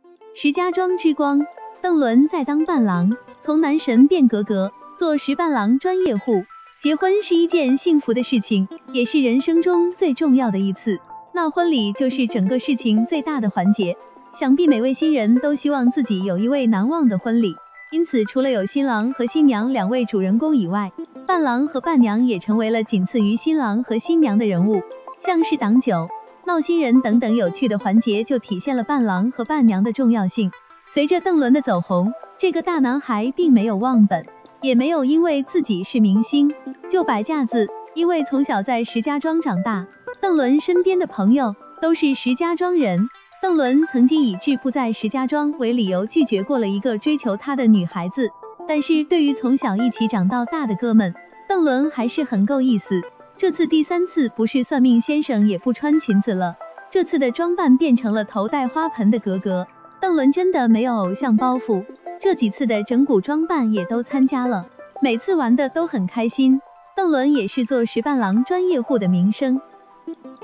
石家庄之光，邓伦在当伴郎，从男神变格格，做实伴郎专业户。结婚是一件幸福的事情，也是人生中最重要的一次。闹婚礼就是整个事情最大的环节，想必每位新人都希望自己有一位难忘的婚礼。因此，除了有新郎和新娘两位主人公以外，伴郎和伴娘也成为了仅次于新郎和新娘的人物。像是挡酒、闹新人等等有趣的环节，就体现了伴郎和伴娘的重要性。随着邓伦的走红，这个大男孩并没有忘本，也没有因为自己是明星就摆架子，因为从小在石家庄长大，邓伦身边的朋友都是石家庄人。邓伦曾经以志不在石家庄为理由拒绝过了一个追求他的女孩子，但是对于从小一起长到大的哥们，邓伦还是很够意思。这次第3次不是算命先生也不穿裙子了，这次的装扮变成了头戴花盆的格格。邓伦真的没有偶像包袱，这几次的整蛊装扮也都参加了，每次玩的都很开心。邓伦也是做实伴郎专业户的名声。